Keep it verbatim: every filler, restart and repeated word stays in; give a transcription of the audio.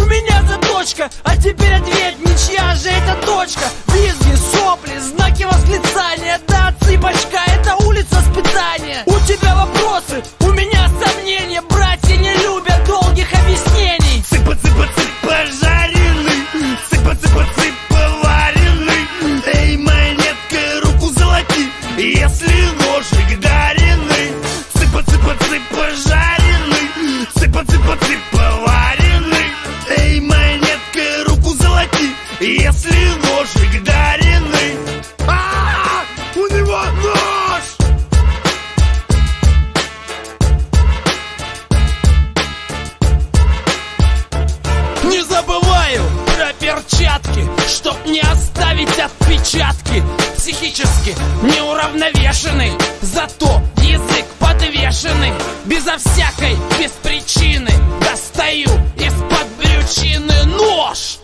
у меня заточка. А теперь ответь, ничья же эта точка. Визги, сопли, знаки восклицания. Да, цыпочка, это улица испытания. У тебя вопросы, у меня сомнения. Братья не любят долгих объяснений. Цыпа, цыпа, цыпа, жареный. Цыпа, цыпа, цыпа, вареный. Эй, монетка, руку золоти, если ножик дареный. Цыпа, цыпа, цыпа, жареный. Цыпа, цыпа, цыпа, вареный. Эй, монетка, руку золоти, если ножик дареный. А-а-а! У него нож! Не забываю про перчатки, чтоб не оставить отпечатки. Психически неуравновешенный, зато язык подвешенный. Безо всякой, без причины достаю из-под брючины нож.